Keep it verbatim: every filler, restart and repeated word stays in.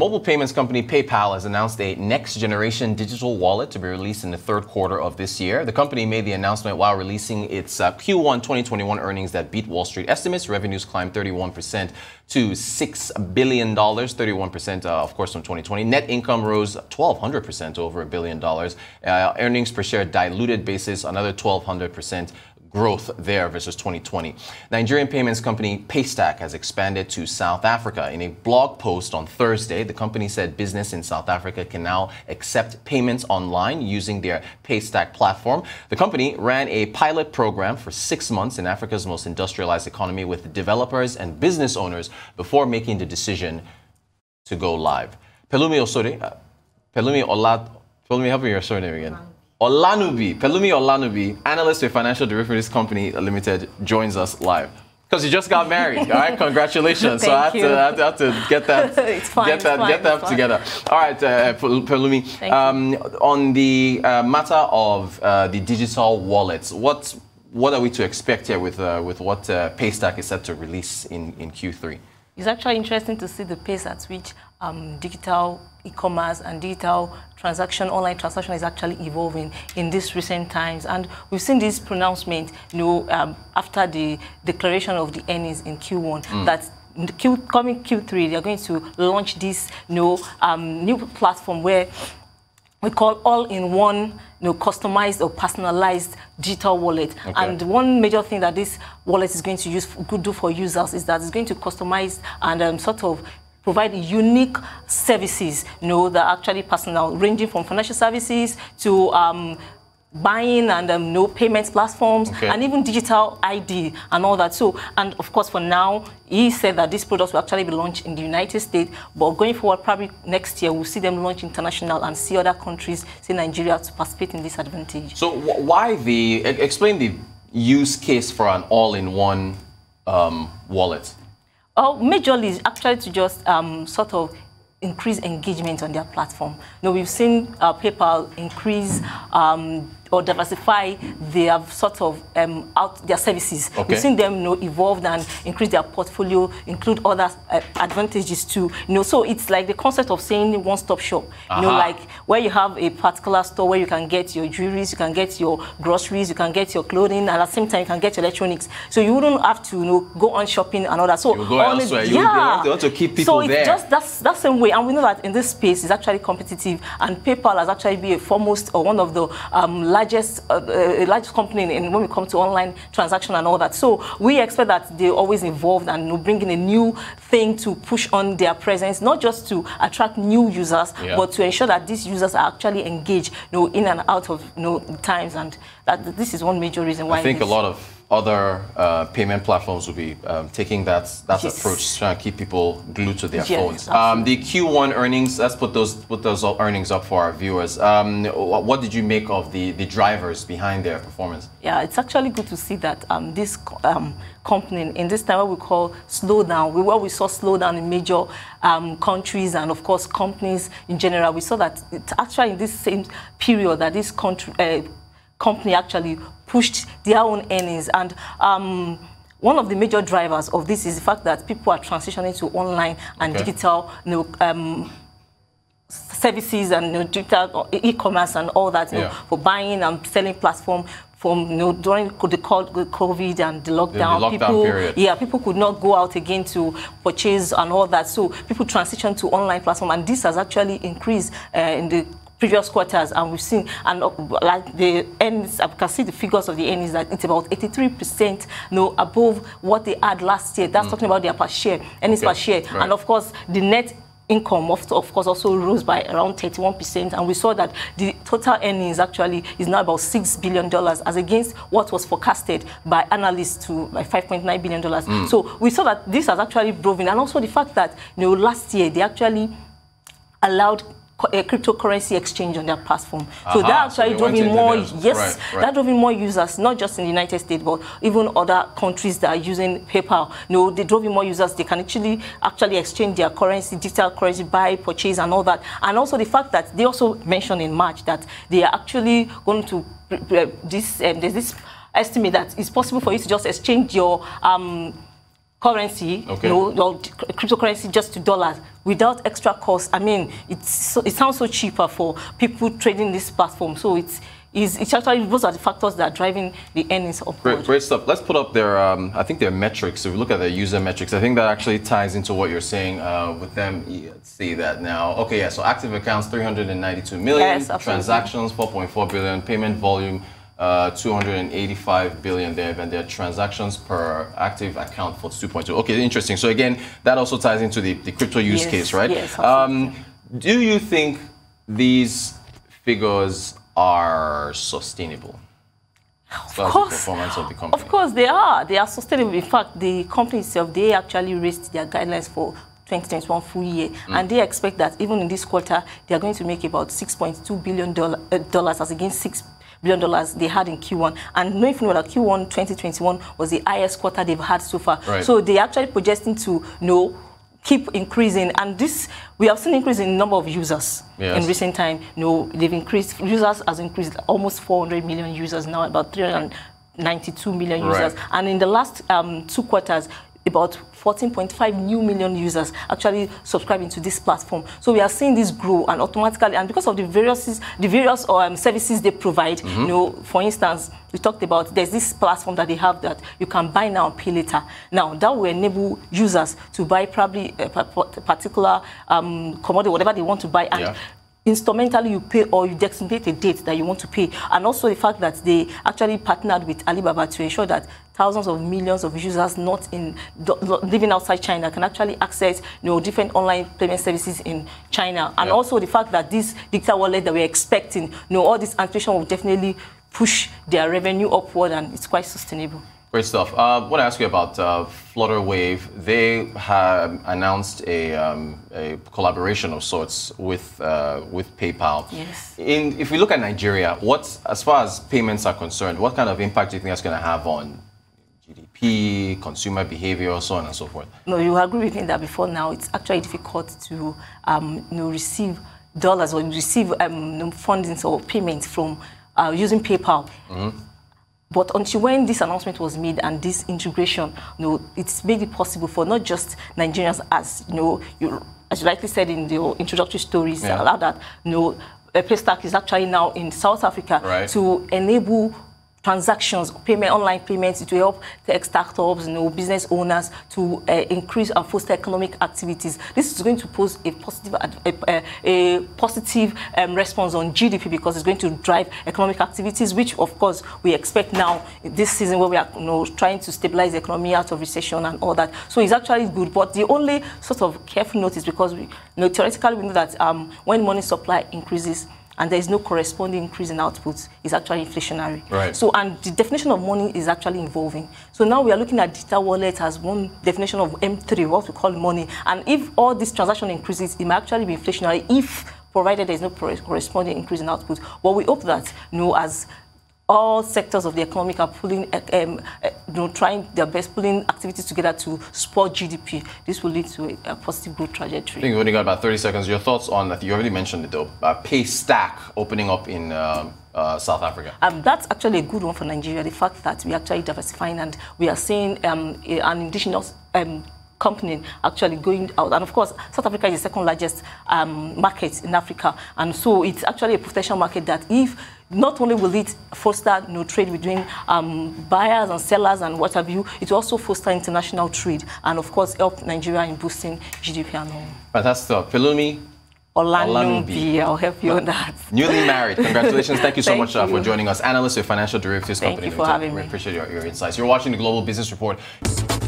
mobile payments company PayPal has announced a next-generation digital wallet to be released in the third quarter of this year. The company made the announcement while releasing its uh, Q one twenty twenty-one earnings that beat Wall Street estimates. Revenues climbed thirty-one percent to six billion dollars, thirty-one percent, uh, of course, from twenty twenty. Net income rose twelve hundred percent to over a billion dollars. Uh, earnings per share diluted basis, another twelve hundred percent growth there versus twenty twenty. Nigerian payments company Paystack has expanded to South Africa. In a blog post on Thursday, the company said business in South Africa can now accept payments online using their Paystack platform. The company ran a pilot program for six months in Africa's most industrialized economy with developers and business owners before making the decision to go live. Pelumi Osode, uh, Pelumi Olad, Pelumi, help me your surname again. Olanubi, Pelumi Olanubi, analyst with Financial Derivatives Company Limited, joins us live. Because you just got married, all right? Congratulations. So I have, to, I have to get that, it's fine, get that, it's get that fine, together. All right, uh, Pelumi, um, on the uh, matter of uh, the digital wallets, what what are we to expect here with uh, with what uh, Paystack is set to release in in Q three? It's actually interesting to see the pace at which um, digital e-commerce and digital transaction, online transaction is actually evolving in these recent times. And we've seen this pronouncement, you know, um, after the declaration of the earnings in Q one, mm. that in the Q, coming Q three, they're going to launch this, you know, um, new platform where we call all-in-one, you know, customized or personalized digital wallet. Okay. And one major thing that this wallet is going to use, could do for users is that it's going to customize and um, sort of provide unique services, you know, that are actually personal, ranging from financial services to um, buying and um, no payments platforms, okay, and even digital I D and all that. So, and of course, for now, he said that these products will actually be launched in the United States, but going forward, probably next year, we'll see them launch international and see other countries, say Nigeria, to participate in this advantage. So, why the, explain the use case for an all-in-one um, wallet? Oh, majorly is actually to just um, sort of increase engagement on their platform. Now, we've seen uh, PayPal increase um, or diversify their sort of um, out their services. Okay. We've seen them, you know, evolve and increase their portfolio, include other uh, advantages too. You know, so it's like the concept of saying one-stop shop. Uh-huh. You know, like where you have a particular store where you can get your jewelries, you can get your groceries, you can get your clothing, and at the same time you can get your electronics. So you wouldn't have to, you know, go on shopping and all that. So you go elsewhere. You yeah. want to keep people so there. So it's just that's that same way, and we know that in this space is actually competitive, and PayPal has actually been a foremost or one of the um, largest Uh, uh, largest company in, when we come to online transaction and all that. So we expect that they're always involved and, you know, bringing a new thing to push on their presence, not just to attract new users, yeah, but to ensure that these users are actually engaged, you know, in and out of, you know, times. And that this is one major reason why I think a lot of other uh, payment platforms will be um, taking that that yes. approach, trying to keep people glued to their yes, phones. Um, the Q one earnings, let's put those put those earnings up for our viewers. Um, what did you make of the the drivers behind their performance? Yeah, it's actually good to see that um, this um, company in this time what we call slowdown, we what we saw slowdown in major um, countries and of course companies in general. We saw that it's actually in this same period that this country. Uh, company actually pushed their own earnings, and um, one of the major drivers of this is the fact that people are transitioning to online and okay. digital, you know, um, services and, you know, digital e-commerce and all that, you yeah. know, for buying and selling platform. From, you know, during the COVID and the lockdown, the lockdown people, period. yeah, people could not go out again to purchase and all that. So people transitioned to online platform, and this has actually increased uh, in the previous quarters, and we've seen, and uh, like the earnings, I can see the figures of the earnings that it's about eighty-three percent, you know, above what they had last year. That's mm. talking about their per share, earnings okay. per share, right. and of course the net income of, of course also rose by around thirty-one percent, and we saw that the total earnings actually is now about six billion dollars as against what was forecasted by analysts to by five point nine billion dollars. Mm. So we saw that this has actually proven, and also the fact that, you know, last year they actually allowed a cryptocurrency exchange on their platform. Uh-huh. So that actually so drove in more, yes, right, right. that drove in more users, not just in the United States, but even other countries that are using PayPal. You know, they drove in more users. They can actually actually exchange their currency, digital currency, buy, purchase, and all that. And also the fact that they also mentioned in March that they are actually going to this. Um, there's this estimate that it's possible for you to just exchange your um, currency, okay. you know, or cryptocurrency just to dollars without extra cost. I mean, it's so, it sounds so cheaper for people trading this platform. So it's Is it's actually those are the factors that are driving the earnings upward. Great, great stuff. Let's put up their, um, I think their metrics. If we look at their user metrics, I think that actually ties into what you're saying uh, with them. Let's see that now. Okay, yeah. So active accounts three hundred ninety-two million, yes, absolutely. Transactions four point four billion, payment volume uh, two hundred eighty-five billion there, and their transactions per active account for two point two. Okay, interesting. So again, that also ties into the, the crypto use yes, case, right? Yes. Um, do you think these figures are sustainable? Of course, the performance of the company. Of course, they are. They are sustainable. In fact, the company itself, they actually raised their guidelines for twenty twenty-one full year, mm. and they expect that even in this quarter, they are going to make about six point two billion dollars as against six billion dollars they had in Q one. And knowing from that Q one twenty twenty-one was the highest quarter they've had so far. Right. So they are actually projecting to you know, keep increasing, and this we have seen increase in number of users yes. in recent time. You know, they've increased, users has increased almost four hundred million users now, about three hundred ninety-two million users, right. and in the last um, two quarters, about fourteen point five new million users actually subscribing to this platform. So we are seeing this grow, and automatically, and because of the various the various um, services they provide, mm-hmm. you know, for instance, we talked about there's this platform that they have that you can buy now and pay later. Now that will enable users to buy probably a particular um, commodity, whatever they want to buy, and yeah. instrumentally you pay, or you designate a date that you want to pay. And also the fact that they actually partnered with Alibaba to ensure that thousands of millions of users not in living outside China can actually access you know different online payment services in China. And yeah. also the fact that this digital wallet that we're expecting, you know, all this anticipation will definitely push their revenue upward, and it's quite sustainable. Great stuff. Uh, I want to ask you about uh, Flutterwave. They have announced a, um, a collaboration of sorts with uh, with PayPal. Yes. In, if we look at Nigeria, what's, as far as payments are concerned, what kind of impact do you think that's going to have on G D P, consumer behavior, so on and so forth? No, you agree with me that before now it's actually difficult to um, you know, receive dollars or receive um, funding or payments from uh, using PayPal. Mm-hmm. But until when this announcement was made and this integration, you know, it's made it possible for not just Nigerians, as you know, you, as you rightly said in the introductory stories, yeah. allow that, you know, Paystack is actually now in South Africa right. to enable transactions, payment, online payments, to help tech startups, you know, business owners to uh, increase and foster economic activities. This is going to pose a positive, a, a positive um, response on G D P, because it's going to drive economic activities, which of course we expect now this season, where we are you know, trying to stabilize the economy out of recession and all that. So it's actually good. But the only sort of careful note is because we, you know, theoretically we know that um, when money supply increases, and there is no corresponding increase in output, is actually inflationary. Right. So, and the definition of money is actually evolving. So now we are looking at digital wallet as one definition of M three, what we call money. And if all this transaction increases, it may actually be inflationary if, provided there is no corresponding increase in output. Well, we hope that, you know, as all sectors of the economy are pulling, um, uh, you know, trying their best, pulling activities together to support G D P. This will lead to a, a positive growth trajectory. I think we've only got about thirty seconds. Your thoughts on that? You already mentioned it though. Uh, Paystack opening up in uh, uh, South Africa. Um, that's actually a good one for Nigeria. The fact that we are actually diversifying, and we are seeing um, a, an indigenous um, company actually going out. And of course, South Africa is the second largest um, market in Africa. And so it's actually a potential market that if not only will it foster you know, trade between um, buyers and sellers and what have you, it will also foster international trade and, of course, help Nigeria in boosting G D P and all. Fantastic. Pelumi Olanubi, I'll help you well, on that. Newly married. Congratulations. Thank you so Thank much uh, you. for joining us. Analyst of financial derivatives Thank company. you for having we me. appreciate your, your insights. You're watching the Global Business Report.